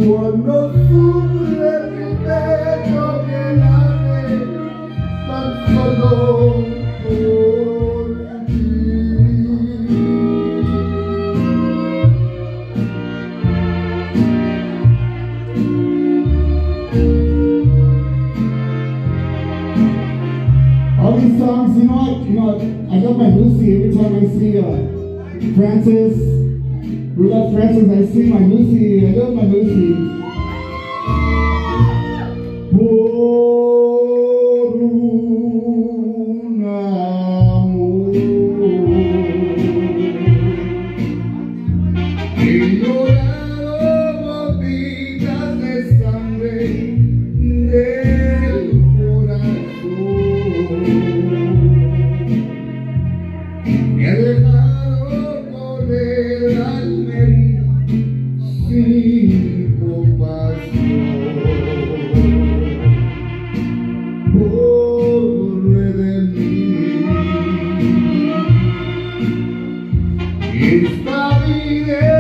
Cuando sufre mi pecho que late tan solo por ti. All these songs, I love my Lucy every time I see Francis. Rudolph Francis, I see my Lucy. I love my Lucy. Por un amor he llorado gotitas de sangre del corazón. He dejado correr las heridas sin compasión por redimir esta vida.